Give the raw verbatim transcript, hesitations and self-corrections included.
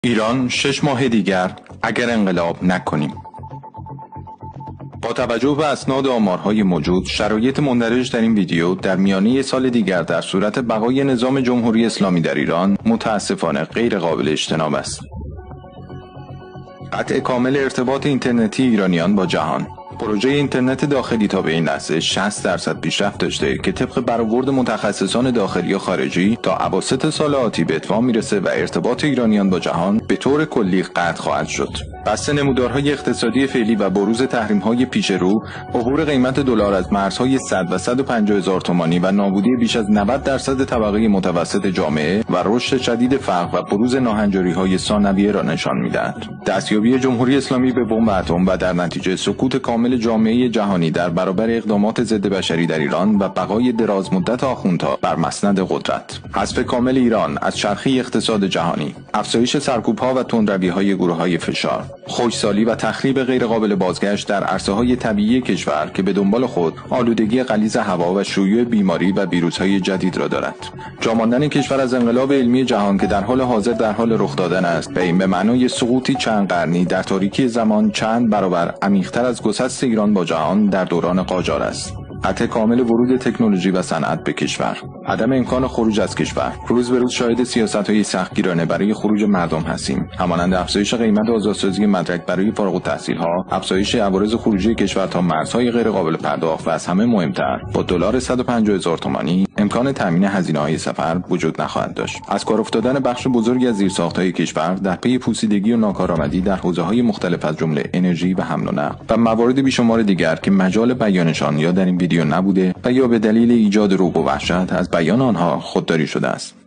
ایران شش ماه دیگر اگر انقلاب نکنیم. با توجه به اسناد و آمارهای موجود، شرایط مندرج در این ویدیو در میانه سال دیگر در صورت بقای نظام جمهوری اسلامی در ایران متاسفانه غیر قابل اجتناب است. قطع کامل ارتباط اینترنتی ایرانیان با جهان. پروژه اینترنت داخلی تا به این لحظه شصت درصد پیشرفت داشته که طبق برآورد متخصصان داخلی و خارجی تا اواسط سال آتی به اتمام میرسه و ارتباط ایرانیان با جهان به طور کلی قطع خواهد شد. بسته نمودارهای اقتصادی فعلی و بروز تحریم‌های پیش رو، عبور قیمت دلار از مرزهای صد و صد و پنجاه هزار تومانی و نابودی بیش از نود درصد طبقه متوسط جامعه و رشد شدید فقر و بروز ناهنجاری‌های ثانویه را نشان می‌دهد. دستیابی جمهوری اسلامی به بمب اتم و در نتیجه سکوت کامل جامعه جهانی در برابر اقدامات ضد بشری در ایران و بقای درازمدت آخوندها بر مسند قدرت. حذف کامل ایران از چرخه اقتصاد جهانی، افزایش سرکوب‌ها و تندروی‌های گروه‌های فشار، خشکسالی و تخریب غیرقابل بازگشت در عرصه‌های طبیعی کشور که به دنبال خود آلودگی غلیظ هوا و شیوع بیماری و ویروس‌های جدید را دارد. جا ماندن کشور از انقلاب علمی جهان که در حال حاضر در حال رخ دادن است، به این به معنای سقوطی چند قرنی در تاریکی زمان چند برابر عمیق‌تر از گسست ایران با جهان در دوران قاجار است. قطع کامل ورود تکنولوژی و صنعت به کشور، عدم امکان خروج از کشور. روز به روز شاهد سیاست‌های سختگیرانه برای خروج مردم هستیم، همانند افزایش قیمت آزادسازی مدرک برای فارغ التحصیل‌ها، افزایش عوارض خروجی کشور تا مرزهای غیرقابل پرداخت و از همه مهمتر با دلار صد و پنجاه هزار تومانی امکان تامین هزینه‌های سفر وجود نخواهد داشت. از کار افتادن بخش بزرگی از زیرساخت‌های کشور در پی پوسیدگی و ناکارآمدی در حوزه‌های مختلف از جمله انرژی و حمل و نقل و موارد بیشمار دیگر که مجال بیانشان یا در این ویدیو نبوده و یا به دلیل ایجاد رعب و وحشت از بیان آنها خودداری شده است.